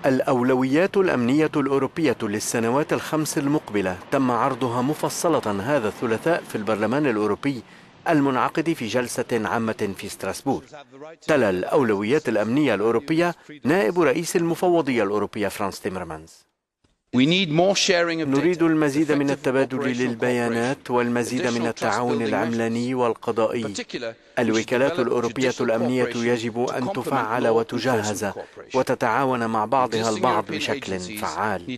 الأولويات الأمنية الأوروبية للسنوات الخمس المقبلة تم عرضها مفصلة هذا الثلاثاء في البرلمان الأوروبي المنعقد في جلسة عامة في ستراسبورغ. تلا الأولويات الأمنية الأوروبية نائب رئيس المفوضية الأوروبية فرانس تيمرمانز. نريد المزيد من التبادل للبيانات والمزيد من التعاون العملاني والقضائي. الوكالات الأوروبية الأمنية يجب أن تفعل وتجهز وتتعاون مع بعضها البعض بشكل فعال.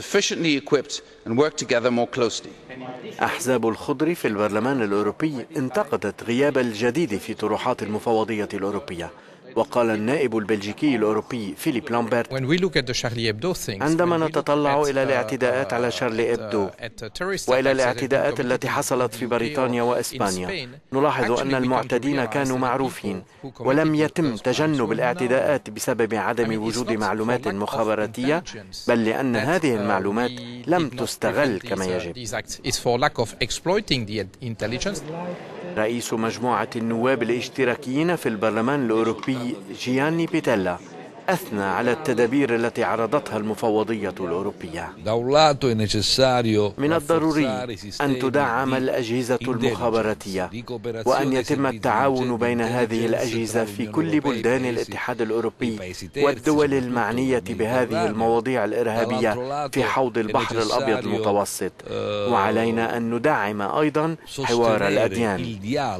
أحزاب الخضر في البرلمان الأوروبي انتقدت غياب الجديد في طروحات المفوضية الأوروبية. وقال النائب البلجيكي الأوروبي فيليب لامبرت: عندما نتطلع إلى الاعتداءات على شارلي إبدو وإلى الاعتداءات التي حصلت في بريطانيا وإسبانيا، نلاحظ أن المعتدين كانوا معروفين ولم يتم تجنب الاعتداءات بسبب عدم وجود معلومات مخابراتية، بل لأن هذه المعلومات لم تستغل كما يجب. رئيس مجموعة النواب الاشتراكيين في البرلمان الأوروبي جياني بيتيلا أثنى على التدابير التي عرضتها المفوضية الأوروبية. من الضروري أن تدعم الأجهزة المخابراتية وأن يتم التعاون بين هذه الأجهزة في كل بلدان الاتحاد الأوروبي والدول المعنية بهذه المواضيع الإرهابية في حوض البحر الأبيض المتوسط. وعلينا أن ندعم أيضا حوار الأديان.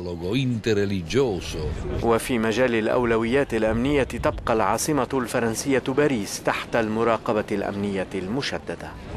وفي مجال الأولويات الأمنية تبقى العاصمة الفرنسية باريس تحت المراقبة الأمنية المشددة.